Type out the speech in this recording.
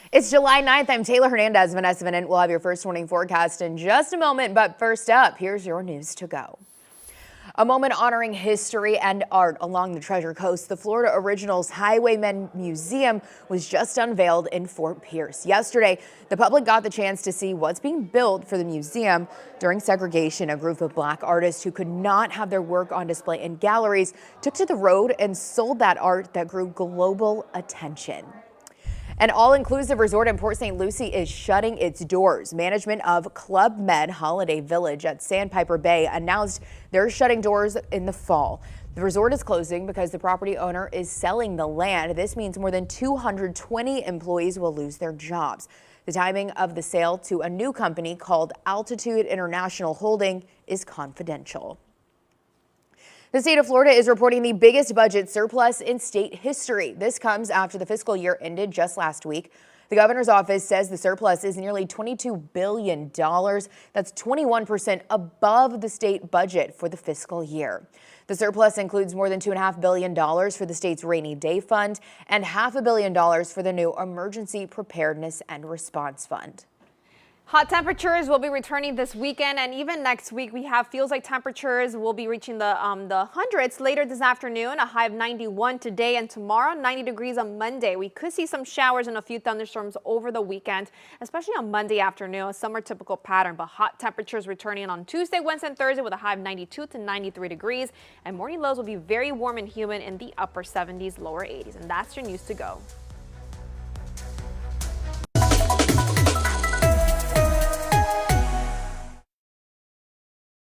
It's July 9th. I'm Taylor Hernandez. Vanessa Venant will have your first morning forecast in just a moment. But first up, here's your news to go. A moment honoring history and art along the Treasure Coast. The Florida Originals Highwaymen Museum was just unveiled in Fort Pierce. Yesterday, the public got the chance to see what's being built for the museum. During segregation, a group of Black artists who could not have their work on display in galleries took to the road and sold that art that grew global attention. An all-inclusive resort in Port St. Lucie is shutting its doors. Management of Club Med Holiday Village at Sandpiper Bay announced they're shutting doors in the fall. The resort is closing because the property owner is selling the land. This means more than 220 employees will lose their jobs. The timing of the sale to a new company called Altitude International Holding is confidential. The state of Florida is reporting the biggest budget surplus in state history. This comes after the fiscal year ended just last week. The governor's office says the surplus is nearly $22 billion. That's 21% above the state budget for the fiscal year. The surplus includes more than $2.5 billion for the state's rainy day fund and $500 million for the new Emergency Preparedness and Response Fund. Hot temperatures will be returning this weekend, and even next week feels like temperatures will be reaching the hundreds later this afternoon. A high of 91 today and tomorrow, 90 degrees on Monday. We could see some showers and a few thunderstorms over the weekend, especially on Monday afternoon, a summer typical pattern. But hot temperatures returning on Tuesday, Wednesday, and Thursday with a high of 92 to 93 degrees, and morning lows will be very warm and humid in the upper 70s, lower 80s. And that's your news to go.